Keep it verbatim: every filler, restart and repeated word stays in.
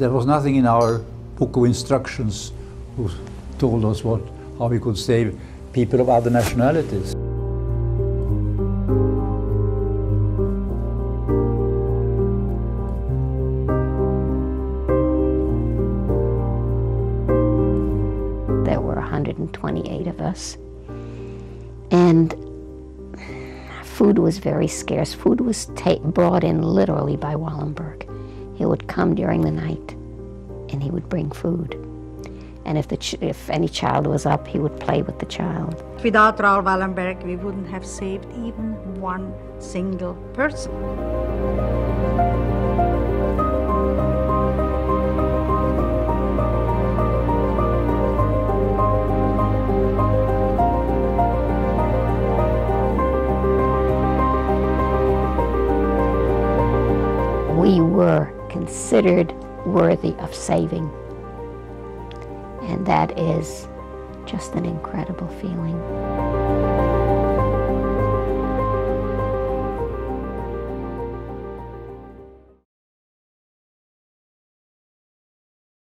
there was nothing in our book of instructions who told us what, how we could save people of other nationalities. There were one hundred twenty-eight of us, and food was very scarce. Food was ta brought in literally by Wallenberg. He would come during the night, and he would bring food. And if, the ch if any child was up, he would play with the child. Without Raoul Wallenberg, we wouldn't have saved even one single person. We were considered worthy of saving. And that is just an incredible feeling.